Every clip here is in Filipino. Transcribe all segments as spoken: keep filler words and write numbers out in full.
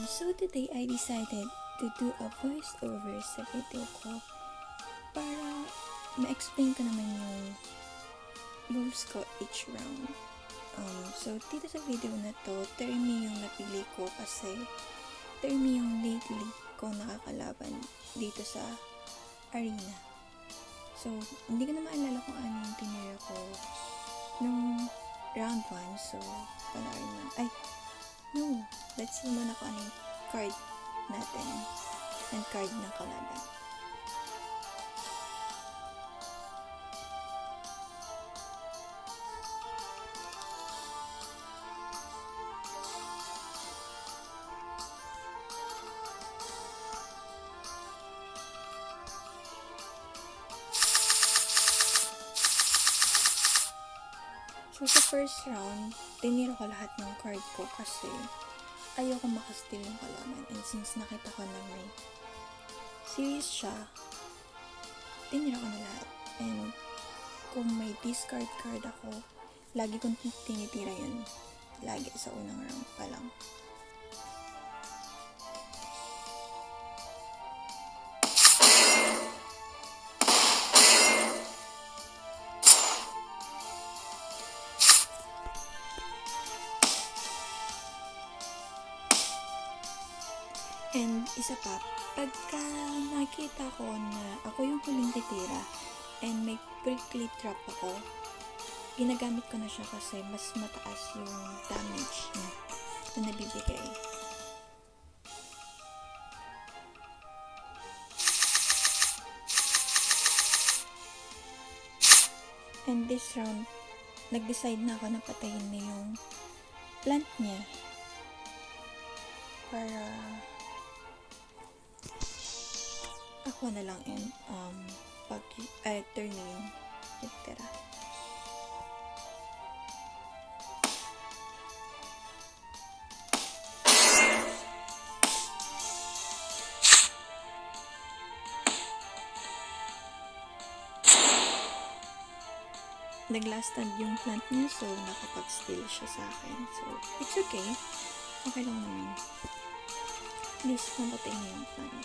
So today I decided to do a voiceover sa video ko para ma-explain ko naman yung moves ko each round. Um, so dito sa video na to, Termi yung napili ko kasi Termi yung lately ko nakakalaban dito sa arena. So hindi ko na maalala kung ano yung tinira ko nung round one. So panoorin mo. Ay, no. Let's see muna kung ano yung card natin and card ng kalaban. So, sa first round, tinira ko lahat ng card ko kasi ayoko makasteal yung kalaban. And since nakita ko na may series siya, tinira ko na lahat. And kung may discard card ako, lagi kong tinitira yun. Lagi sa unang round pa lang. And isa pa, pagka nakita ko na ako yung huling titira and may prickly trap ako, ginagamit ko na siya kasi mas mataas yung damage niya na nabibigay. And this round, nag-decide na ako na patayin na yung plant niya para ako na lang and um, pag ay, turn yung itira. Nag-last stand yung plant niya, so nakapag-steal siya sa akin. So, it's okay. Okay lang naman. At least, mabatay na yung plant.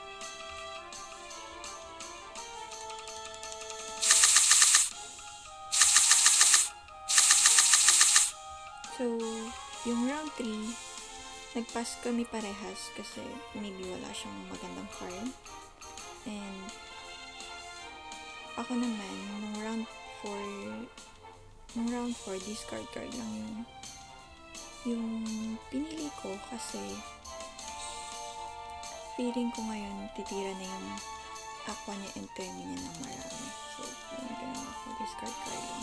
So, yung round three, nag-pass kami parehas kasi maybe wala siyang magandang card. And, ako naman, nung round four, nung round four, discard card lang yung yung pinili ko kasi feeling ko ngayon titira na yung aqua niya and Termi niya ng marami. So, yung ginawa ko, discard card lang.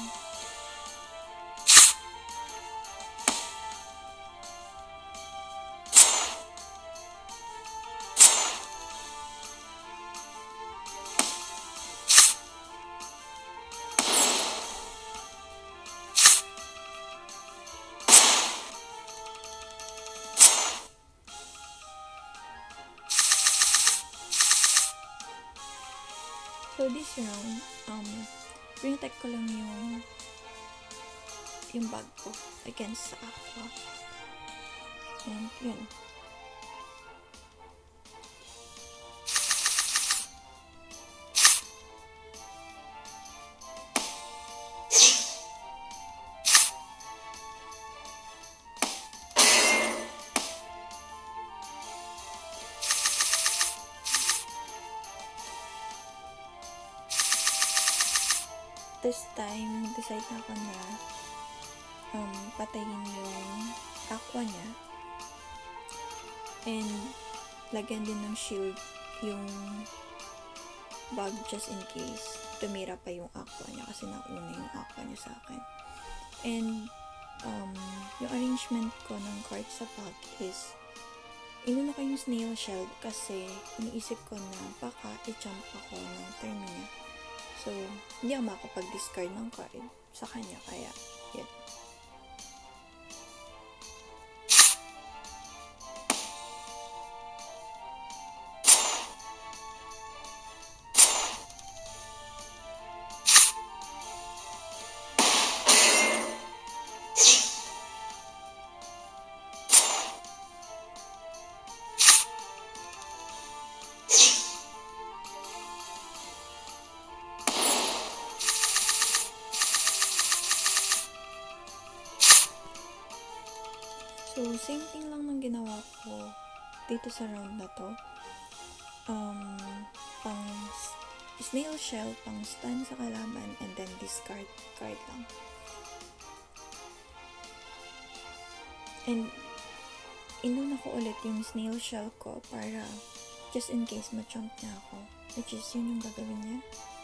So this round, um, protect ko lang yung yung bag ko against sa aqua. And yun. This time, decide na ako na um, patayin yung aqua niya and lagyan din ng shield yung bag just in case tumira pa yung aqua niya kasi nauna yung aqua niya sa akin. And um, yung arrangement ko ng card sa bag is inuna ko yung snail shell kasi iniisip ko na baka i-jump ako ng Termi niya. So, hindi ako makapag-discard ng card sa kanya, kaya, yun. same thing lang ng ginawa ko dito sa round na to. Um, pang snail shell, pang stun sa kalaban, and then discard card lang. And inuna ko ulit yung snail shell ko para just in case ma-chomp niya ako, which is yun yung gagawin niya.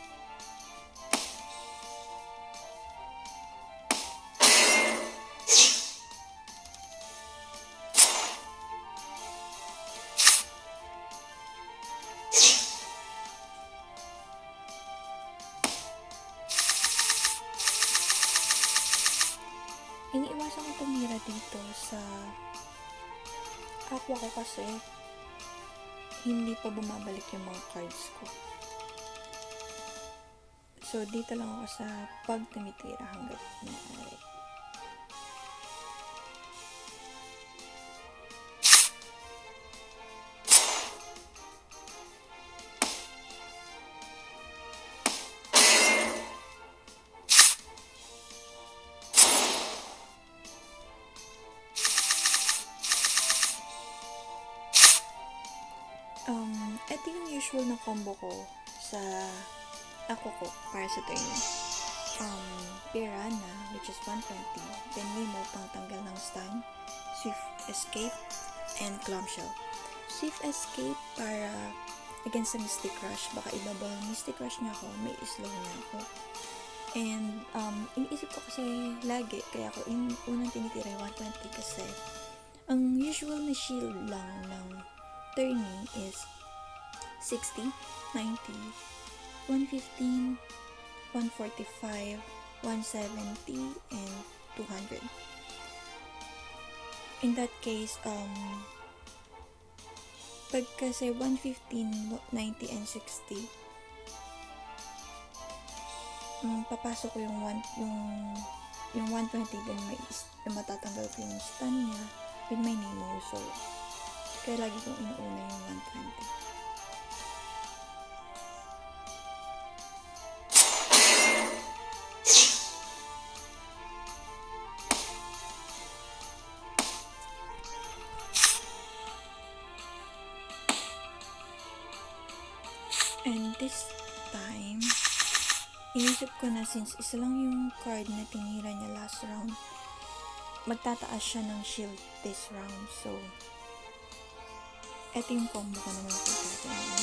Iniiwasan ko tumira dito sa aqua ko kasi hindi pa bumabalik yung mga cards ko. So, dito lang ako sa pag tumitira hanggat maaari. Um, ito yung usual na combo ko sa ako ko para sa turn. Um, Piranha, which is one twenty, then Nemo pang tanggal ng stun, Swift Escape, and Clamshell. Swift Escape para against sa Mystic Rush, baka ibabang Mystic Rush niya ako, may slow niya ako. And, um, iniisip ko kasi lagi, kaya ako in, unang tinitira yung one twenty kasi ang usual na shield lang ng turning is sixty, ninety, one fifteen, one forty-five, one seventy, and two hundred. In that case, um, pag kasi one fifteen, ninety, and sixty, um, papasok ko yung, one, yung, yung one twenty, then may, matatanggal ko yung stun niya with my Nemo, so kaya lagi kong inuuna yung one twenty. And this time, inisip ko na since isa lang yung card na tinira niya last round, magtataas siya ng shield this round. So, eto yung combo ko naman po gagawin.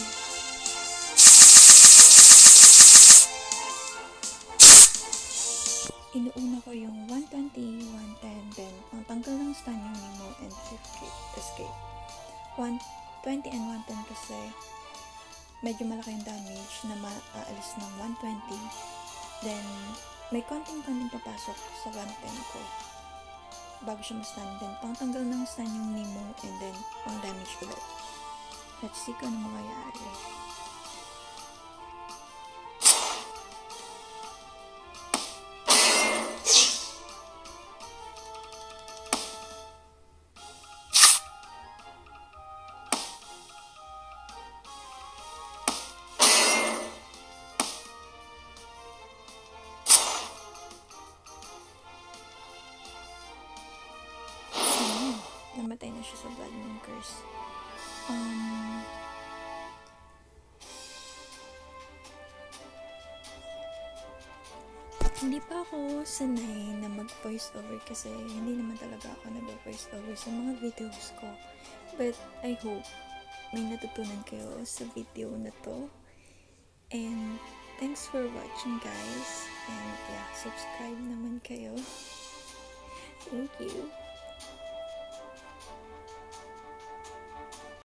Inuuna ko yung one twenty, one ten, then ang tanggal ng stun yung Nemo and Swift Escape. one twenty and one ten kasi medyo malaki yung damage na maaalis ng one twenty. Then, may konting-konting papasok sa one ten ko bago siya ma-stun. Then, pang-tanggal ng stun yung Nemo and then pang-damage ulit. Let's see kung ano mangyayari. Namatay na siya sa Blood Moon Curse. Um, hindi pa ako sanay na mag-voice over kasi hindi naman talaga ako nag-voice over sa mga videos ko. But I hope may natutunan kayo sa video na to. And thanks for watching, guys. And yeah, subscribe naman kayo. Thank you.